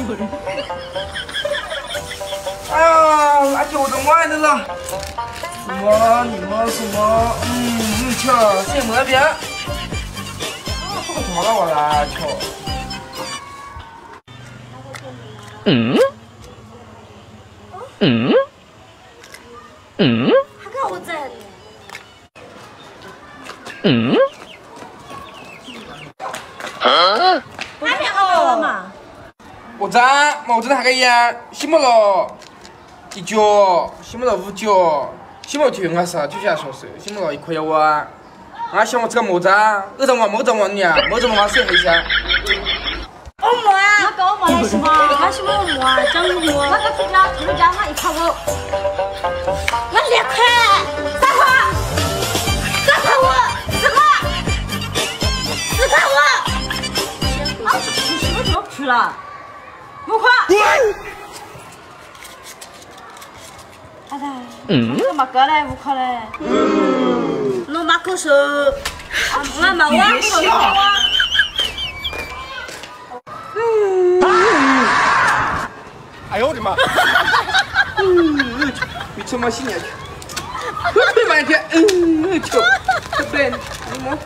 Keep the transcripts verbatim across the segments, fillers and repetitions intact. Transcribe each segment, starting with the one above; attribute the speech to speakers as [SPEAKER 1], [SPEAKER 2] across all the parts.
[SPEAKER 1] 哎呀，辣椒都完的了。什么？你们什么？嗯，瞧，什么边？好了，我来瞧。嗯？嗯？嗯？
[SPEAKER 2] 还看我在呢。
[SPEAKER 1] 嗯？啊？
[SPEAKER 2] 还没好了嘛？
[SPEAKER 1] 我在，我在那个烟，醒不了，一角，醒不了五角，醒不了天还是就像说是醒不了一块碗。啊，想我这个么子啊？二十万，没得万你啊，没得万水黑下。
[SPEAKER 2] 我没啊，那跟我没来是吗？他是我没啊，讲我。那个出家，出家他一块五，我两块，三块，三块五，四块，四块五。啊，你什么时候去了？五块。哎呀，嗯，我没够嘞，五块嘞。嗯，我没够手，我没碗，我没碗。
[SPEAKER 1] 哎呦我的妈！嗯，你他妈洗脸去！别半天，嗯，瞧，对不对？你摸。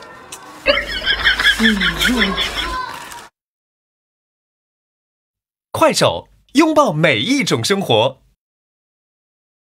[SPEAKER 1] 嗯。
[SPEAKER 3] 快手，拥抱每一种生活。